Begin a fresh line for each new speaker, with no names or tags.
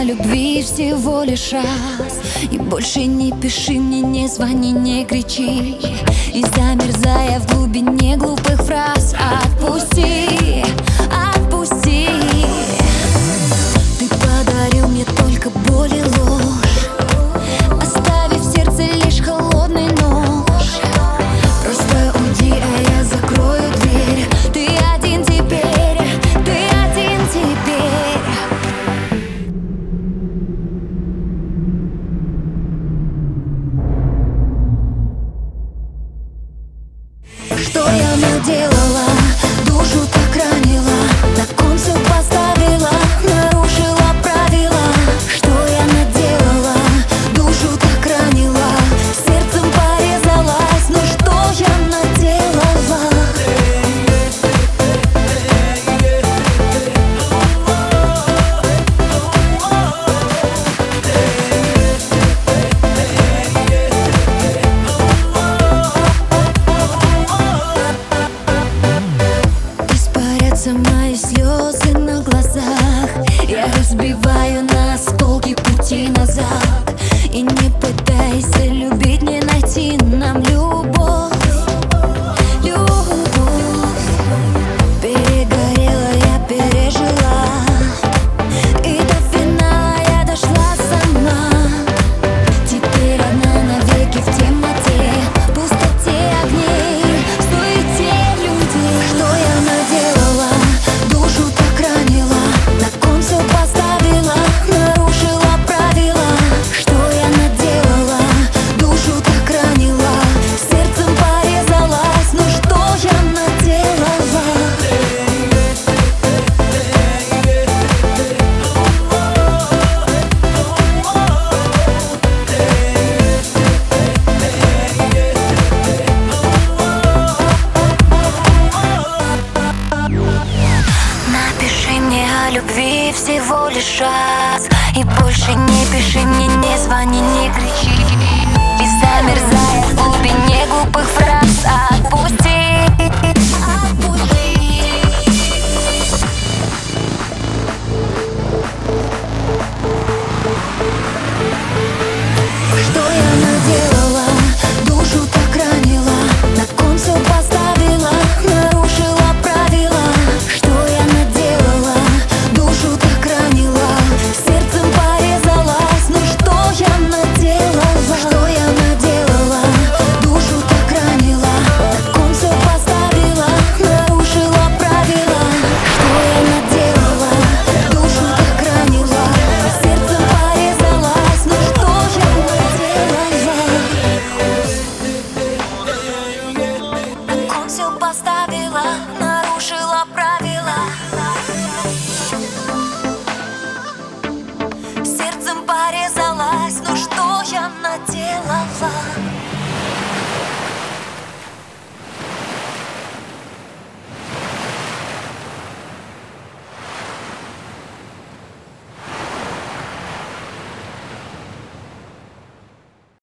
любви всего лишь раз. И больше не пиши мне, не звони, не кричи. И замерзая в глубине глупых фраз, отпусти, отпусти. Ты подарил мне только боль и ложь, оставив в сердце лишь холодный нож. Просто уйди, а я закрою дверь. Ты один теперь, ты один теперь. Что я наделала?